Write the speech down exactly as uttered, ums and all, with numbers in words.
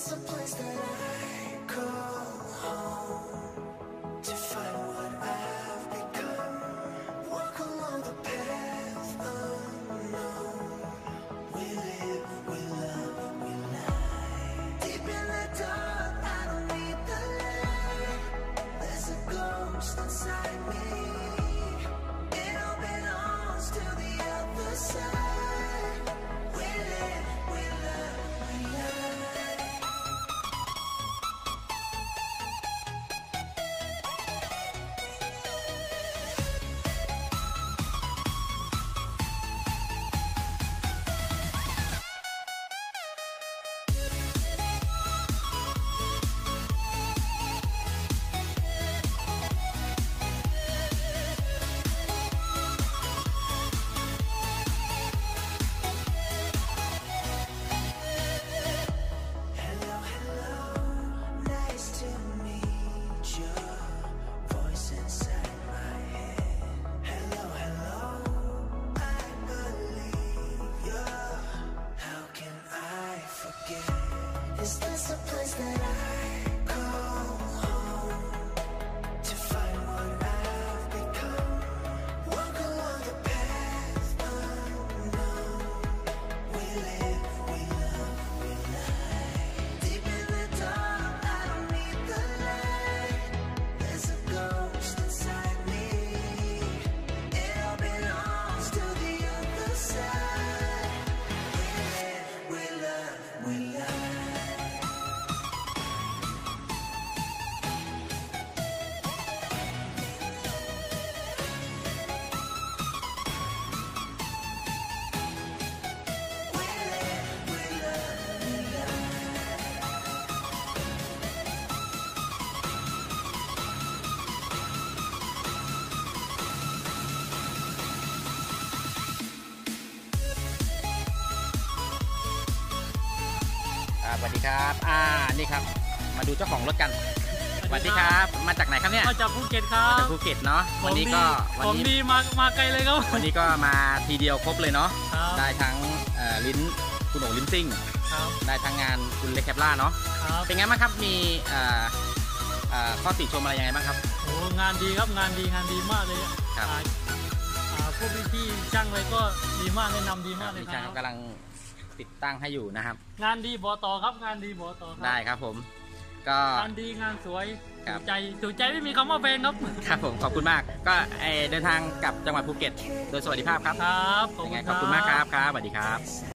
this a place that I call home to find what I've become? Walk along the path unknown. We live, we love, we lie. Deep in the dark, I don't need the light. There's a ghost inside me. It all belongs to the other side. We live, we love, we lie. Hello, hello, nice to meet you. Voice inside my head. Hello, hello, I believe you. How can I forget? Is this a place that I call home to find what I've become? Walk along the path unknown. We live, we love, we lie. Deep in the dark, I don't need the light. There's a ghost inside me. It all belongs to the other side. We live, we love, we lie. We live, we love, we lie. อ่าสวัสดีครับอ่านี่ครับมาดูเจ้าของรถกันสวัสดีครับมาจากไหนครับเนี่ยมาจากภูเก็ตครัมาบจากภูเก็ตเนาะวันนี้ก็ขวัองนนี้ดีมามาไกลเลยครับวันนี้ก็มาทีเดียวครบเลยเนาะครับได้ทั้งเอ่อลิ้นคุณโอ๋ลิ้นซิ่งครับได้ทั้งงานคุณเล็กแคปล่าเนาะครับเป็นไงบ้างครับมีเอ่อเอ่อข้อติชมอะไรยังไงบ้างครับโอ้งานดีครับงานดีงานดีมากเลยอะครับอ่าอ่าพวกพี่ๆช่างเลยก็ดีมากแนะนำดีมากเลยพี่คช่างรับกำลังติดตั้งให้อยู่นะครับงานดีบอต่อครับงานดีบอต่อครับได้ครับผม ก็งานดีงานสวยครับถูกใจถูกใจไม่มีคำว่าแพงครับครับผมขอบคุณมากก็เอ่อเดินทางกลับจังหวัดภูเก็ตโดยสวัสดิภาพครับครับขอบยังคุไงณขอบคุณมากครับครับสวัสดีครับ